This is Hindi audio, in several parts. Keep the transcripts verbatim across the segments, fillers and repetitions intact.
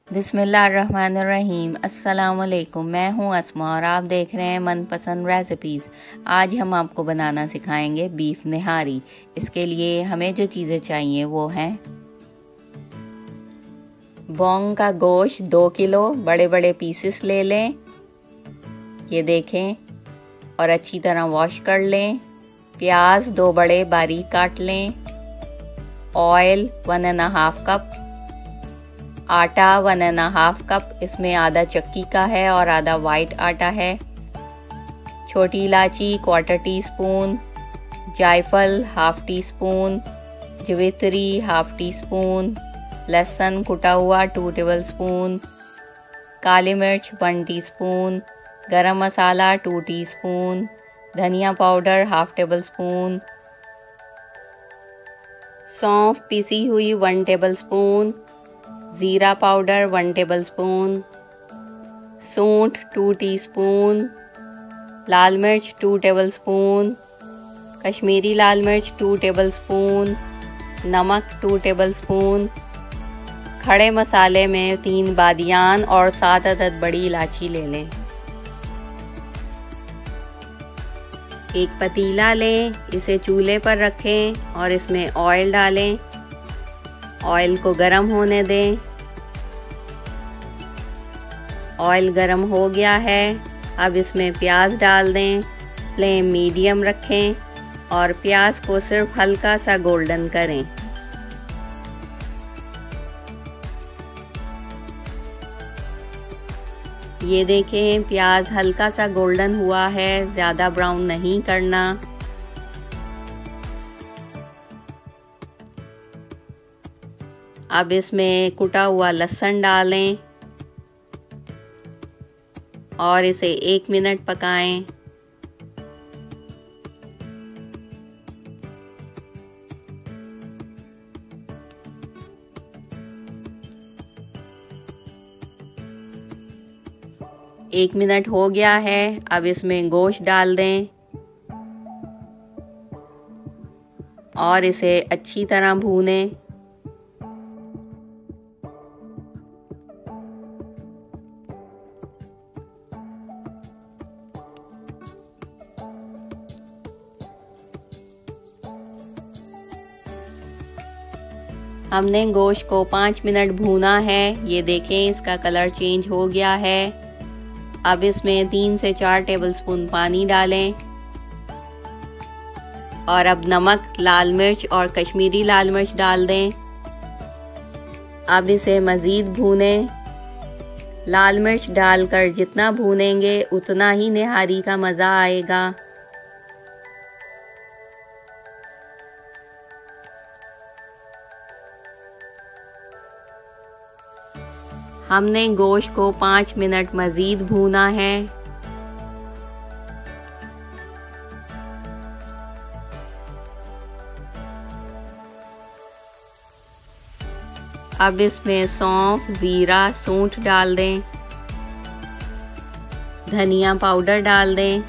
बिस्मिल्लाहिर्रहमानिर्रहीम। अस्सलाम वालेकुम। मैं हूं अस्मा और आप देख रहे हैं मनपसंद रेसिपीज़। आज हम आपको बनाना सिखाएंगे बीफ निहारी। इसके लिए हमें जो चीज़ें चाहिए वो हैं बोंग का गोश्त दो किलो, बड़े बड़े पीसेस ले लें, ये देखें, और अच्छी तरह वॉश कर लें। प्याज दो बड़े बारीक काट लें। Oil one and half cup. आटा वन एंड हाफ कप, इसमें आधा चक्की का है और आधा वाइट आटा है। छोटी इलायची क्वार्टर टी स्पून, जायफल हाफ टी स्पून, जवित्री हाफ टी स्पून, लहसुन कुटा हुआ टू टेबल स्पून, काली मिर्च वन टी स्पून, गरम मसाला टू टी स्पून, धनिया पाउडर हाफ टेबल स्पून, सौंफ पीसी हुई वन टेबल स्पून, ज़ीरा पाउडर वन टेबल स्पून, सूंठ टू टीस्पून, लाल मिर्च टू टेबल स्पून, कश्मीरी लाल मिर्च टू टेबल स्पून, नमक टू टेबल स्पून। खड़े मसाले में तीन बादियान और सात अदद बड़ी इलायची ले लें। एक पतीला लें, इसे चूल्हे पर रखें और इसमें ऑयल डालें। ऑयल को गरम होने दें। ऑयल गरम हो गया है, अब इसमें प्याज डाल दें। फ्लेम मीडियम रखें और प्याज को सिर्फ हल्का सा गोल्डन करें। ये देखें, प्याज हल्का सा गोल्डन हुआ है, ज़्यादा ब्राउन नहीं करना। अब इसमें कुटा हुआ लहसुन डालें और इसे एक मिनट पकाएं। एक मिनट हो गया है, अब इसमें गोश्त डाल दें और इसे अच्छी तरह भूनें। हमने गोश्त को पाँच मिनट भूना है। ये देखें, इसका कलर चेंज हो गया है। अब इसमें तीन से चार टेबलस्पून पानी डालें और अब नमक, लाल मिर्च और कश्मीरी लाल मिर्च डाल दें। अब इसे मज़ीद भूनें। लाल मिर्च डालकर जितना भूनेंगे उतना ही निहारी का मज़ा आएगा। हमने गोश्त को पाँच मिनट मज़ीद भूना है। अब इसमें सौंफ, ज़ीरा, सूंठ डाल दें। धनिया पाउडर डाल दें।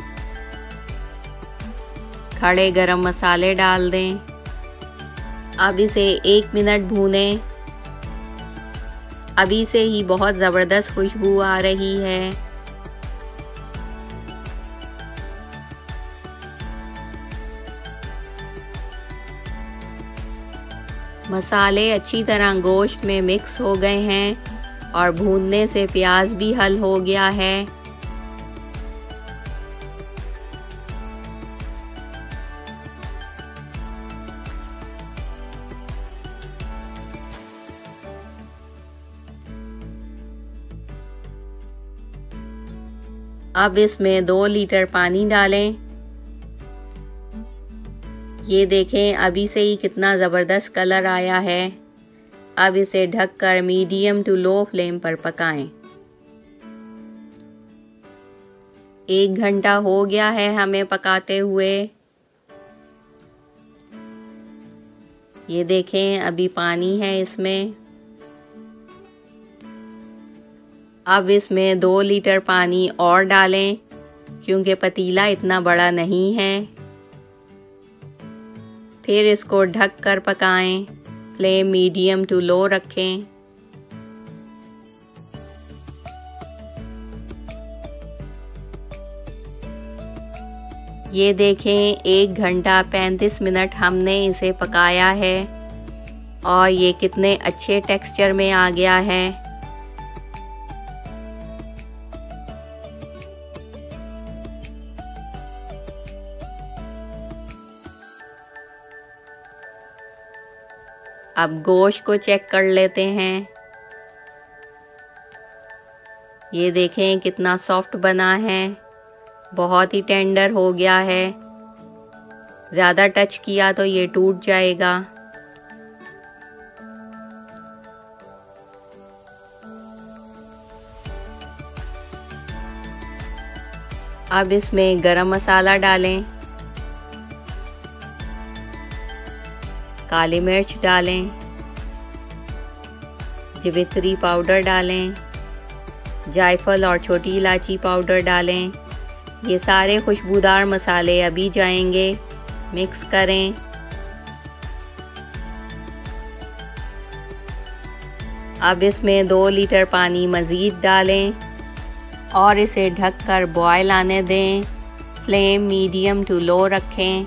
खड़े गरम मसाले डाल दें। अब इसे एक मिनट भूनें। अभी से ही बहुत ज़बरदस्त खुशबू आ रही है। मसाले अच्छी तरह गोश्त में मिक्स हो गए हैं और भूनने से प्याज भी हल हो गया है। अब इसमें दो लीटर पानी डालें। ये देखें, अभी से ही कितना ज़बरदस्त कलर आया है। अब इसे ढककर मीडियम टू लो फ्लेम पर पकाएं। एक घंटा हो गया है हमें पकाते हुए। ये देखें, अभी पानी है इसमें। अब इसमें दो लीटर पानी और डालें क्योंकि पतीला इतना बड़ा नहीं है। फिर इसको ढक कर पकाएं। फ्लेम मीडियम टू लो रखें। ये देखें, एक घंटा पैंतीस मिनट हमने इसे पकाया है और ये कितने अच्छे टेक्सचर में आ गया है। अब गोश्त को चेक कर लेते हैं। ये देखें कितना सॉफ्ट बना है, बहुत ही टेंडर हो गया है। ज़्यादा टच किया तो ये टूट जाएगा। अब इसमें गरम मसाला डालें, काली मिर्च डालें, जवित्री पाउडर डालें, जायफल और छोटी इलायची पाउडर डालें। ये सारे खुशबूदार मसाले अभी जाएंगे। मिक्स करें। अब इसमें दो लीटर पानी मज़ीद डालें और इसे ढककर बॉयल आने दें। फ्लेम मीडियम टू लो रखें।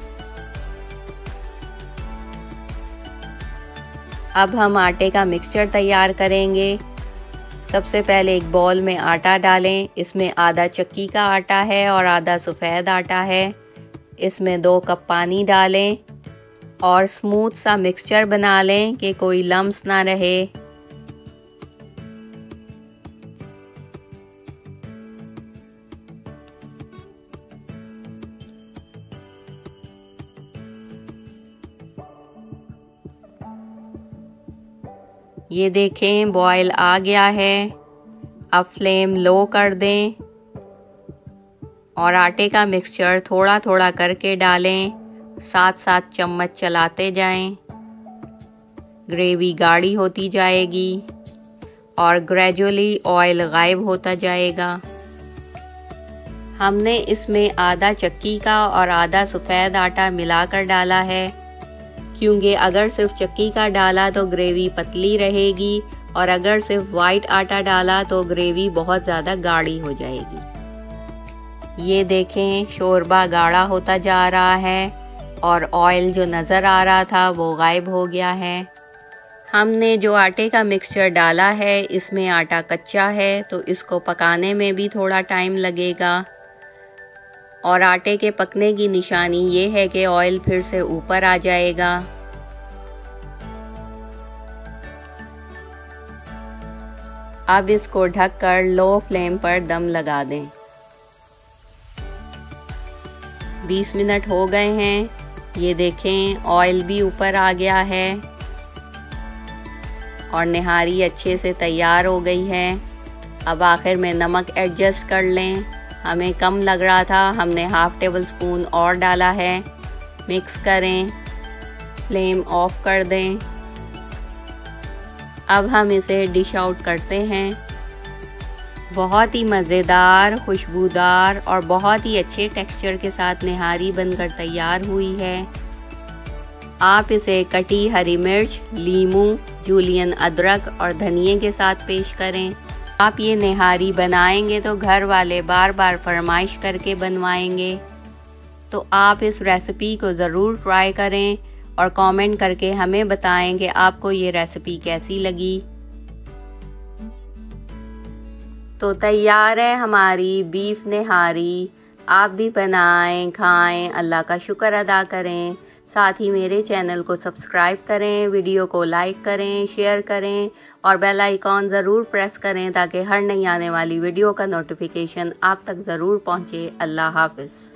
अब हम आटे का मिक्सचर तैयार करेंगे। सबसे पहले एक बाउल में आटा डालें। इसमें आधा चक्की का आटा है और आधा सफ़ेद आटा है। इसमें दो कप पानी डालें और स्मूथ सा मिक्सचर बना लें कि कोई लम्स ना रहे। ये देखें, बॉयल आ गया है। अब फ्लेम लो कर दें और आटे का मिक्सचर थोड़ा थोड़ा करके डालें। साथ साथ चम्मच चलाते जाएं। ग्रेवी गाढ़ी होती जाएगी और ग्रेजुअली ऑयल गायब होता जाएगा। हमने इसमें आधा चक्की का और आधा सफ़ेद आटा मिलाकर डाला है, क्योंकि अगर सिर्फ चक्की का डाला तो ग्रेवी पतली रहेगी और अगर सिर्फ वाइट आटा डाला तो ग्रेवी बहुत ज़्यादा गाढ़ी हो जाएगी। ये देखें, शोरबा गाढ़ा होता जा रहा है और ऑयल जो नज़र आ रहा था वो गायब हो गया है। हमने जो आटे का मिक्सचर डाला है इसमें आटा कच्चा है, तो इसको पकाने में भी थोड़ा टाइम लगेगा। और आटे के पकने की निशानी ये है कि ऑयल फिर से ऊपर आ जाएगा। अब इसको ढककर लो फ्लेम पर दम लगा दें। बीस मिनट हो गए हैं। ये देखें, ऑयल भी ऊपर आ गया है और निहारी अच्छे से तैयार हो गई है। अब आखिर में नमक एडजस्ट कर लें। हमें कम लग रहा था, हमने हाफ टेबल स्पून और डाला है। मिक्स करें। फ्लेम ऑफ कर दें। अब हम इसे डिश आउट करते हैं। बहुत ही मज़ेदार, खुशबूदार और बहुत ही अच्छे टेक्सचर के साथ निहारी बनकर तैयार हुई है। आप इसे कटी हरी मिर्च, लीमू, जूलियन अदरक और धनिए के साथ पेश करें। आप ये निहारी बनाएंगे तो घर वाले बार बार फरमाइश करके बनवाएंगे। तो आप इस रेसिपी को ज़रूर ट्राई करें और कमेंट करके हमें बताएं कि आपको ये रेसिपी कैसी लगी। तो तैयार है हमारी बीफ निहारी। आप भी बनाएं, खाएं, अल्लाह का शुक्र अदा करें। साथ ही मेरे चैनल को सब्सक्राइब करें, वीडियो को लाइक करें, शेयर करें और बेल आइकॉन ज़रूर प्रेस करें ताकि हर नई आने वाली वीडियो का नोटिफिकेशन आप तक ज़रूर पहुँचे। अल्लाह हाफ़िज़।